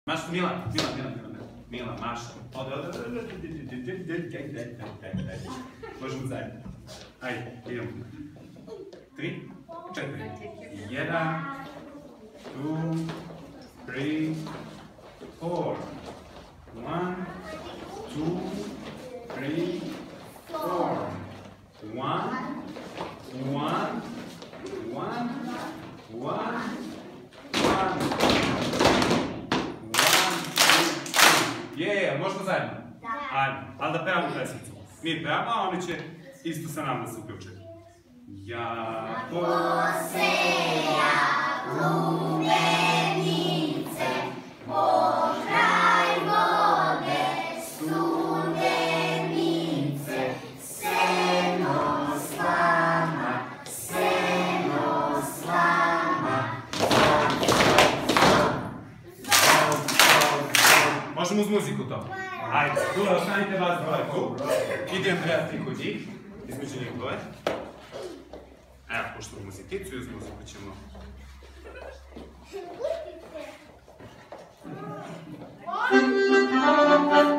Maša, Mila, Maša. Možemo zajedno. Ajde, idemo. 3, 4. 1, 2, 3, 4. 1, 2, 3, 4. 1, 1, 1. Je, možemo zajedno? Da. Ajde, ali da pevamo pesmicu. Mi pevamo, a oni će isto sa nama da se uključe. Jako seja lubenice, pokraj vode studenice, seno slama, možemo uz muziku to. Ajde, Dula, ostanite vas dvoje tu. Idem prijatelji kod njih, između njih dvoje. Evo, pošto muzikicu i uz muziku ćemo...